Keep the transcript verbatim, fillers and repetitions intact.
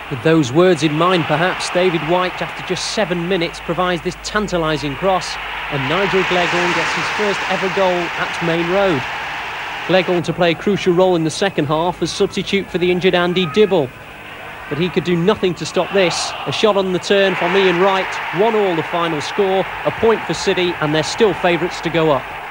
With those words in mind, perhaps, David Wright, after just seven minutes, provides this tantalising cross, and Nigel Gleghorn gets his first ever goal at Main Road. Gleghorn to play a crucial role in the second half as substitute for the injured Andy Dibble. But he could do nothing to stop this. A shot on the turn from Ian Wright, one all the final score, a point for City, and they're still favourites to go up.